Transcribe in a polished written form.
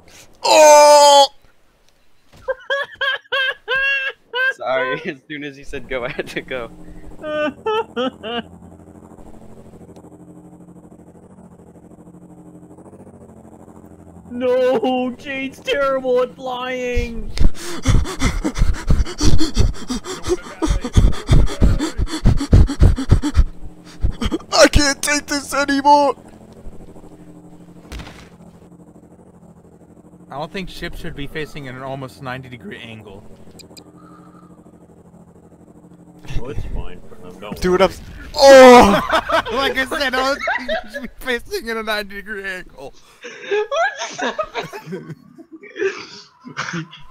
Oh! Sorry, as soon as you said go, I had to go. No, Jade's terrible at flying. I can't take this anymore! I don't think ships should be facing at an almost 90-degree angle. Well, it's fine for them. Don't Dude, worry. Oh! Like I said, I don't think you should be facing at a 90-degree angle. What just happened?